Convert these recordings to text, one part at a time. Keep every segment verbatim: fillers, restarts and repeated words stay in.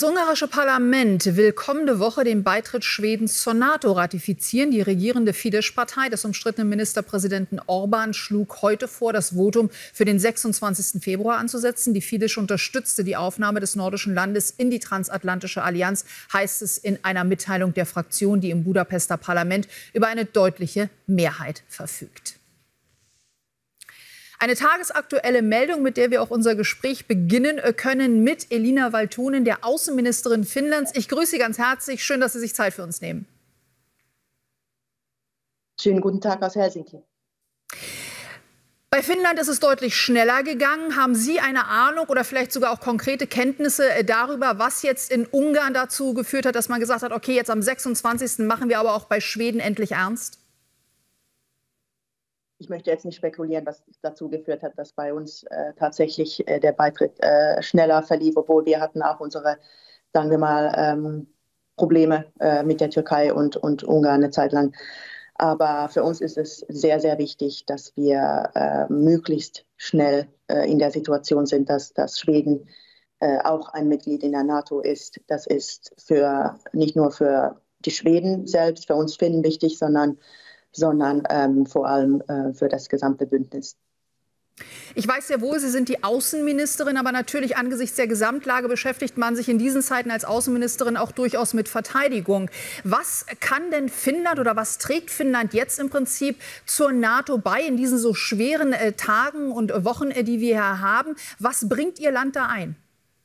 Das ungarische Parlament will kommende Woche den Beitritt Schwedens zur NATO ratifizieren. Die regierende Fidesz-Partei des umstrittenen Ministerpräsidenten Orbán schlug heute vor, das Votum für den sechsundzwanzigsten Februar anzusetzen. Die Fidesz unterstützte die Aufnahme des nordischen Landes in die transatlantische Allianz, heißt es in einer Mitteilung der Fraktion, die im Budapester Parlament über eine deutliche Mehrheit verfügt. Eine tagesaktuelle Meldung, mit der wir auch unser Gespräch beginnen können, mit Elina Valtonen, der Außenministerin Finnlands. Ich grüße Sie ganz herzlich. Schön, dass Sie sich Zeit für uns nehmen. Schönen guten Tag aus Helsinki. Bei Finnland ist es deutlich schneller gegangen. Haben Sie eine Ahnung oder vielleicht sogar auch konkrete Kenntnisse darüber, was jetzt in Ungarn dazu geführt hat, dass man gesagt hat, okay, jetzt am sechsundzwanzigsten machen wir aber auch bei Schweden endlich ernst? Ich möchte jetzt nicht spekulieren, was dazu geführt hat, dass bei uns äh, tatsächlich äh, der Beitritt äh, schneller verlief, obwohl wir hatten auch unsere, sagen wir mal, ähm, Probleme äh, mit der Türkei und, und Ungarn eine Zeit lang. Aber für uns ist es sehr, sehr wichtig, dass wir äh, möglichst schnell äh, in der Situation sind, dass, dass Schweden äh, auch ein Mitglied in der NATO ist. Das ist für, nicht nur für die Schweden selbst, für uns Finnen wichtig, sondern sondern ähm, vor allem äh, für das gesamte Bündnis. Ich weiß sehr wohl, Sie sind die Außenministerin, aber natürlich angesichts der Gesamtlage beschäftigt man sich in diesen Zeiten als Außenministerin auch durchaus mit Verteidigung. Was kann denn Finnland oder was trägt Finnland jetzt im Prinzip zur NATO bei in diesen so schweren äh, Tagen und Wochen, äh, die wir hier haben? Was bringt Ihr Land da ein?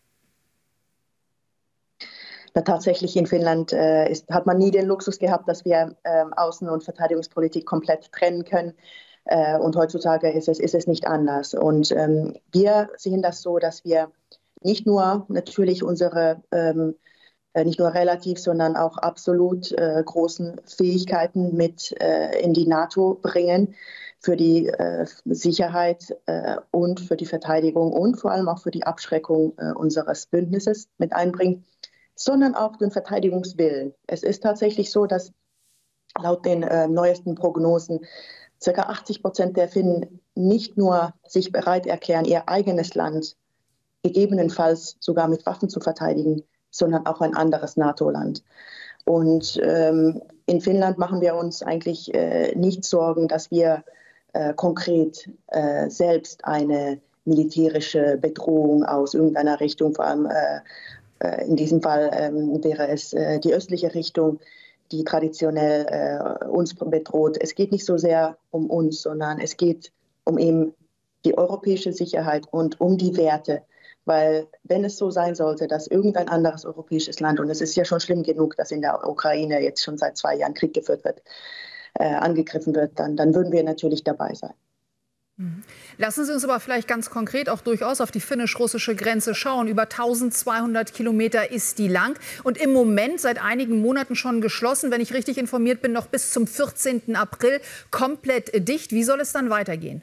Ja, tatsächlich in Finnland äh, ist, hat man nie den Luxus gehabt, dass wir äh, Außen- und Verteidigungspolitik komplett trennen können. Äh, und heutzutage ist es, ist es nicht anders. Und ähm, wir sehen das so, dass wir nicht nur natürlich unsere, ähm, äh, nicht nur relativ, sondern auch absolut äh, großen Fähigkeiten mit äh, in die NATO bringen für die äh, Sicherheit äh, und für die Verteidigung und vor allem auch für die Abschreckung äh, unseres Bündnisses mit einbringen, sondern auch den Verteidigungswillen. Es ist tatsächlich so, dass laut den äh, neuesten Prognosen ca. achtzig Prozent der Finnen nicht nur sich bereit erklären, ihr eigenes Land gegebenenfalls sogar mit Waffen zu verteidigen, sondern auch ein anderes NATO-Land. Und ähm, in Finnland machen wir uns eigentlich äh, nicht Sorgen, dass wir äh, konkret äh, selbst eine militärische Bedrohung aus irgendeiner Richtung, vor allem äh, in diesem Fall ähm, wäre es äh, die östliche Richtung, die traditionell äh, uns bedroht. Es geht nicht so sehr um uns, sondern es geht um eben die europäische Sicherheit und um die Werte. Weil wenn es so sein sollte, dass irgendein anderes europäisches Land, und es ist ja schon schlimm genug, dass in der Ukraine jetzt schon seit zwei Jahren Krieg geführt wird, äh, angegriffen wird, dann, dann würden wir natürlich dabei sein. Lassen Sie uns aber vielleicht ganz konkret auch durchaus auf die finnisch-russische Grenze schauen. Über eintausendzweihundert Kilometer ist die lang und im Moment seit einigen Monaten schon geschlossen, wenn ich richtig informiert bin, noch bis zum vierzehnten April komplett dicht. Wie soll es dann weitergehen?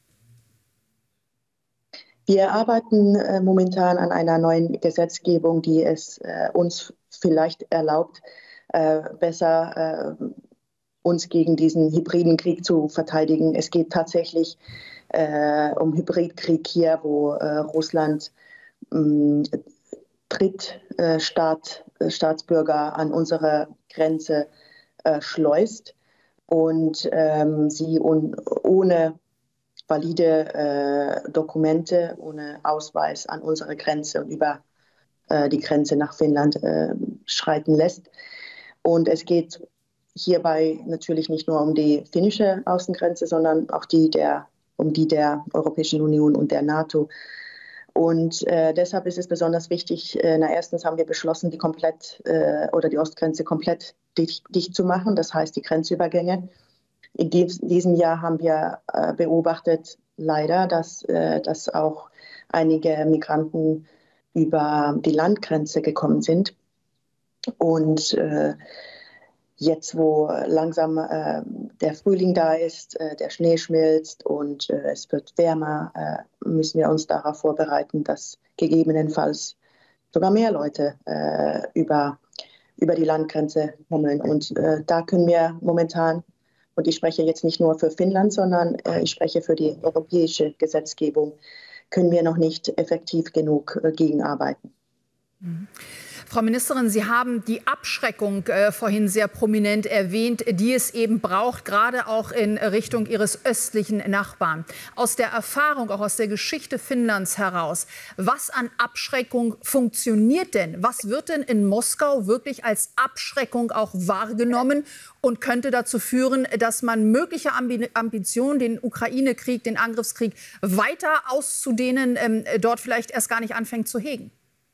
Wir arbeiten äh, momentan an einer neuen Gesetzgebung, die es äh, uns vielleicht erlaubt, äh, besser äh, uns gegen diesen hybriden Krieg zu verteidigen. Es geht tatsächlich äh, um Hybridkrieg hier, wo äh, Russland ähm, Drittstaat, äh, Staatsbürger an unsere Grenze äh, schleust und ähm, sie un ohne valide äh, Dokumente, ohne Ausweis an unsere Grenze und über äh, die Grenze nach Finnland äh, schreiten lässt. Und es geht hierbei natürlich nicht nur um die finnische Außengrenze, sondern auch die der, um die der Europäischen Union und der NATO. Und äh, deshalb ist es besonders wichtig, äh, na, erstens haben wir beschlossen, die komplett äh, oder die Ostgrenze komplett dicht, dicht zu machen, das heißt die Grenzübergänge. In dies, diesem Jahr haben wir äh, beobachtet, leider, dass, äh, dass auch einige Migranten über die Landgrenze gekommen sind. Und äh, Jetzt, wo langsam äh, der Frühling da ist, äh, der Schnee schmilzt und äh, es wird wärmer, äh, müssen wir uns darauf vorbereiten, dass gegebenenfalls sogar mehr Leute äh, über, über die Landgrenze kommen. Und äh, da können wir momentan, und ich spreche jetzt nicht nur für Finnland, sondern äh, ich spreche für die europäische Gesetzgebung, können wir noch nicht effektiv genug äh, gegenarbeiten. Mhm. Frau Ministerin, Sie haben die Abschreckung äh, vorhin sehr prominent erwähnt, die es eben braucht, gerade auch in Richtung Ihres östlichen Nachbarn. Aus der Erfahrung, auch aus der Geschichte Finnlands heraus, was an Abschreckung funktioniert denn? Was wird denn in Moskau wirklich als Abschreckung auch wahrgenommen und könnte dazu führen, dass man mögliche Ambitionen, den Ukraine-Krieg, den Angriffskrieg weiter auszudehnen, ähm, dort vielleicht erst gar nicht anfängt zu hegen?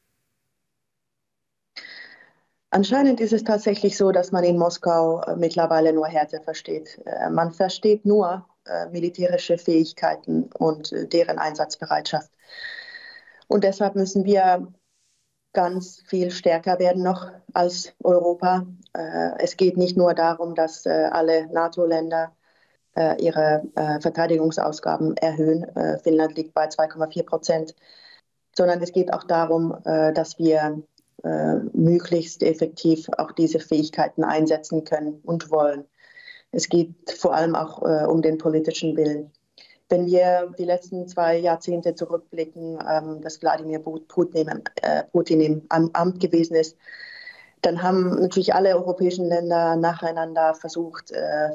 Anscheinend ist es tatsächlich so, dass man in Moskau äh, mittlerweile nur Härte versteht. Äh, man versteht nur äh, militärische Fähigkeiten und äh, deren Einsatzbereitschaft. Und deshalb müssen wir ganz viel stärker werden noch als Europa. Äh, es geht nicht nur darum, dass äh, alle NATO-Länder äh, ihre äh, Verteidigungsausgaben erhöhen. Äh, Finnland liegt bei zwei Komma vier Prozent. Sondern es geht auch darum, äh, dass wir äh, möglichst effektiv auch diese Fähigkeiten einsetzen können und wollen. Es geht vor allem auch äh, um den politischen Willen. Wenn wir die letzten zwei Jahrzehnte zurückblicken, ähm, dass Wladimir Putin, äh, Putin im Amt gewesen ist, dann haben natürlich alle europäischen Länder nacheinander versucht, äh,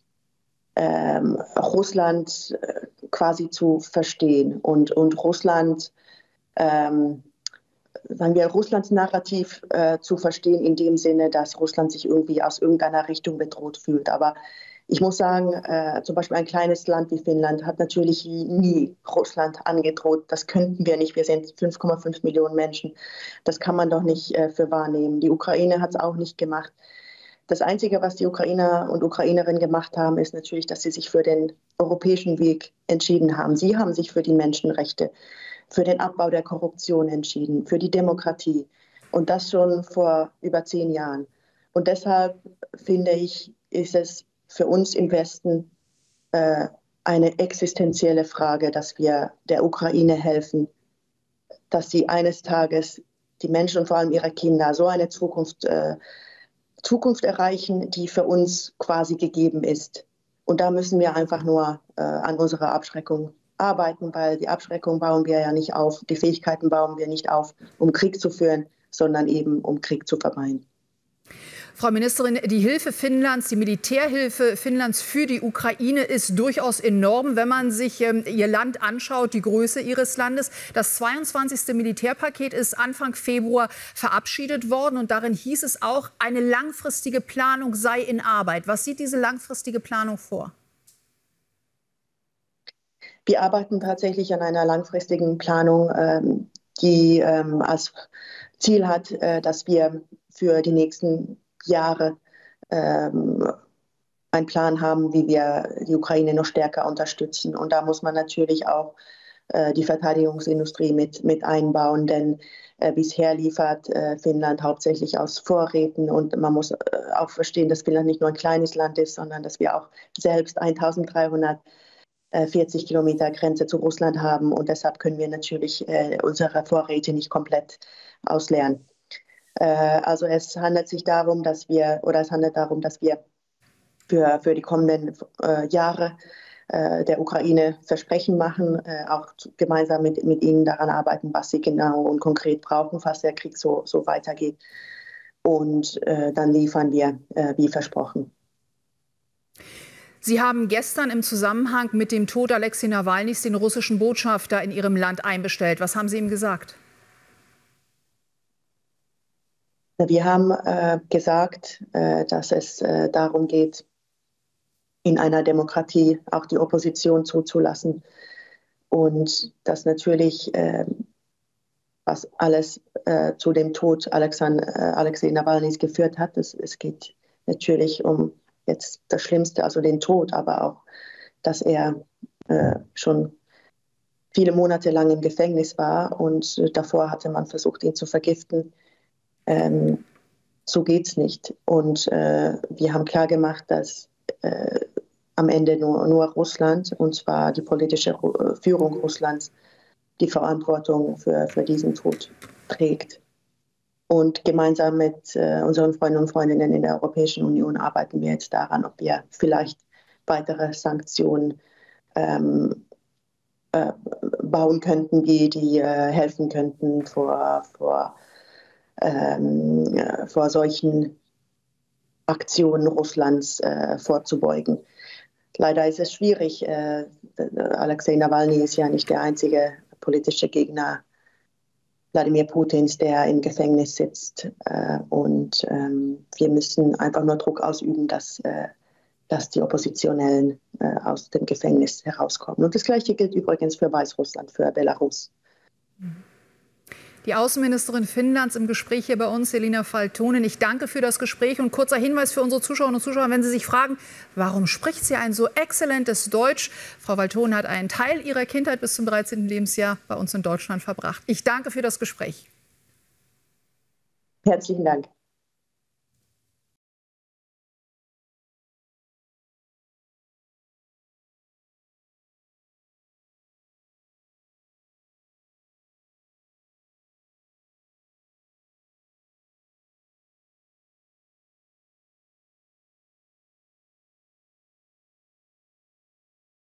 äh, Russland äh, quasi zu verstehen und, und Russland ähm, sagen wir, Russlands Narrativ äh, zu verstehen, in dem Sinne, dass Russland sich irgendwie aus irgendeiner Richtung bedroht fühlt. Aber ich muss sagen, äh, zum Beispiel ein kleines Land wie Finnland hat natürlich nie Russland angedroht. Das könnten wir nicht. Wir sind fünf Komma fünf Millionen Menschen. Das kann man doch nicht äh, für wahrnehmen. Die Ukraine hat es auch nicht gemacht. Das Einzige, was die Ukrainer und Ukrainerinnen gemacht haben, ist natürlich, dass sie sich für den europäischen Weg entschieden haben. Sie haben sich für die Menschenrechte, für den Abbau der Korruption entschieden, für die Demokratie. Und das schon vor über zehn Jahren. Und deshalb finde ich, ist es für uns im Westen äh, eine existenzielle Frage, dass wir der Ukraine helfen, dass sie eines Tages, die Menschen und vor allem ihre Kinder, so eine Zukunft, äh, Zukunft erreichen, die für uns quasi gegeben ist. Und da müssen wir einfach nur äh, an unserer Abschreckung arbeiten, weil die Abschreckung bauen wir ja nicht auf, die Fähigkeiten bauen wir nicht auf, um Krieg zu führen, sondern eben um Krieg zu vermeiden. Frau Ministerin, die Hilfe Finnlands, die Militärhilfe Finnlands für die Ukraine ist durchaus enorm, wenn man sich ähm, ihr Land anschaut, die Größe ihres Landes. Das zweiundzwanzigste Militärpaket ist Anfang Februar verabschiedet worden und darin hieß es auch, eine langfristige Planung sei in Arbeit. Was sieht diese langfristige Planung vor? Wir arbeiten tatsächlich an einer langfristigen Planung, ähm, die ähm, als Ziel hat, äh, dass wir für die nächsten Jahre ähm, einen Plan haben, wie wir die Ukraine noch stärker unterstützen. Und da muss man natürlich auch äh, die Verteidigungsindustrie mit, mit einbauen, denn äh, bisher liefert äh, Finnland hauptsächlich aus Vorräten. Und man muss äh, auch verstehen, dass Finnland nicht nur ein kleines Land ist, sondern dass wir auch selbst eintausenddreihundertvierzig Kilometer Grenze zu Russland haben. Und deshalb können wir natürlich äh, unsere Vorräte nicht komplett ausleeren. Also es handelt sich darum, dass wir, oder es handelt darum, dass wir für, für die kommenden äh, Jahre äh, der Ukraine Versprechen machen, äh, auch gemeinsam mit, mit ihnen daran arbeiten, was sie genau und konkret brauchen, falls der Krieg so, so weitergeht. Und äh, dann liefern wir, äh, wie versprochen. Sie haben gestern im Zusammenhang mit dem Tod Alexei Nawalnys den russischen Botschafter in Ihrem Land einbestellt. Was haben Sie ihm gesagt? Wir haben äh, gesagt, äh, dass es äh, darum geht, in einer Demokratie auch die Opposition zuzulassen. Und dass natürlich, äh, was alles äh, zu dem Tod Alexan, äh, Alexei Nawalnys geführt hat, es, es geht natürlich um jetzt das Schlimmste, also den Tod, aber auch, dass er äh, schon viele Monate lang im Gefängnis war und äh, davor hatte man versucht, ihn zu vergiften. Ähm, so geht's nicht. Und äh, wir haben klar gemacht, dass äh, am Ende nur, nur Russland, und zwar die politische Ru- Führung Russlands, die Verantwortung für, für diesen Tod trägt. Und gemeinsam mit äh, unseren Freunden und Freundinnen in der Europäischen Union arbeiten wir jetzt daran, ob wir vielleicht weitere Sanktionen ähm, äh, bauen könnten, die, die äh, helfen könnten vor, vor ähm, vor solchen Aktionen Russlands äh, vorzubeugen. Leider ist es schwierig. Äh, Alexei Nawalny ist ja nicht der einzige politische Gegner Wladimir Putins, der im Gefängnis sitzt. Äh, und ähm, wir müssen einfach nur Druck ausüben, dass, äh, dass die Oppositionellen äh, aus dem Gefängnis herauskommen. Und das Gleiche gilt übrigens für Weißrussland, für Belarus. Die Außenministerin Finnlands im Gespräch hier bei uns, Elina Valtonen. Ich danke für das Gespräch und kurzer Hinweis für unsere Zuschauerinnen und Zuschauer, wenn Sie sich fragen, warum spricht sie ein so exzellentes Deutsch? Frau Valtonen hat einen Teil ihrer Kindheit bis zum dreizehnten Lebensjahr bei uns in Deutschland verbracht. Ich danke für das Gespräch. Herzlichen Dank.